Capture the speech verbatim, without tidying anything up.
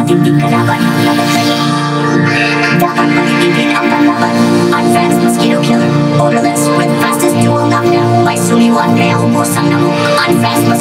matinding kalaban. Dapat matitipid ang panlaban. Advanced mosquito killer, odorless with fastest dual knockdown. May sumiwan kaya ubos ang namok. Advanced